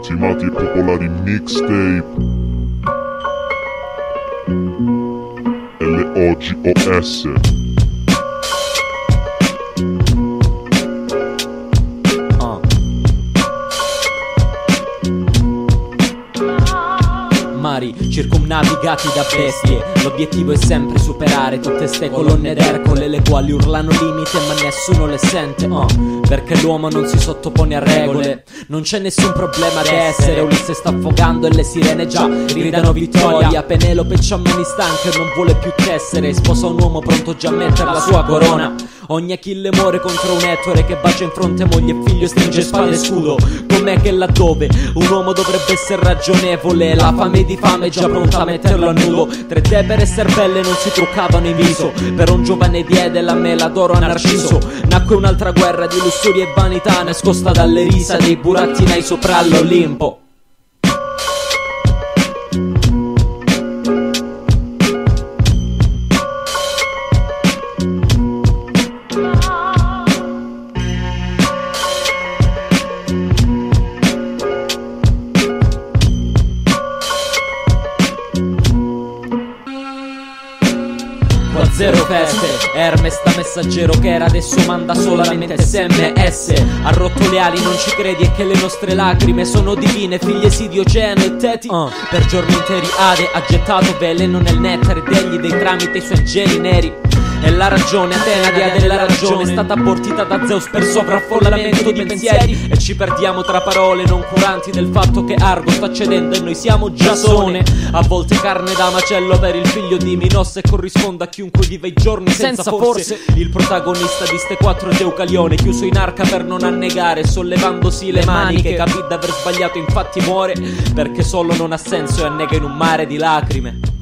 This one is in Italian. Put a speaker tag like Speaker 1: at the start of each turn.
Speaker 1: ultimati e popolari mixtape LOGOS.
Speaker 2: Mari circumnavigati da bestie, l'obiettivo è sempre superare tutte ste colonne d'Ercole, le quali urlano limite ma nessuno le sente, perché l'uomo non si sottopone a regole. Non c'è nessun problema ad essere, Ulisse sta affogando e le sirene già gridano vittoria. Penelope c'ha mani stanche e non vuole più tessere, sposa un uomo pronto già a mettere la sua corona. Ogni Achille muore contro un Ettore che bacia in fronte moglie e figlio, stringe spada e scudo. Com'è che laddove un uomo dovrebbe essere ragionevole, la fame di fame è già pronta a metterlo a nudo. Tre te per esser belle non si truccavano in viso, per un giovane diede la mela d'oro a Narciso. Nacque un'altra guerra di lussuria e vanità, nascosta dalle risa dei burattinai sopra l'Olimpo. Zero feste, Hermes da messaggero che era adesso manda solamente SMS. Ha rotto le ali, non ci credi, è che le nostre lacrime sono divine, figlie di Oceano e Teti. Per giorni interi Ade ha gettato veleno nel nettare degli dei tramite i suoi geni neri. E la ragione, Atena dea della ragione, è stata abortita da Zeus per sovraffollamento di pensieri. E ci perdiamo tra parole non curanti del fatto che Argo sta cedendo e noi siamo Giasone. A volte carne da macello per il figlio di Minos, e corrisponde a chiunque vive i giorni senza forse. Il protagonista di ste quattro è Deucalione, chiuso in arca per non annegare, sollevandosi le maniche. Capì d'aver sbagliato infatti muore, perché solo non ha senso e annega in un mare di lacrime.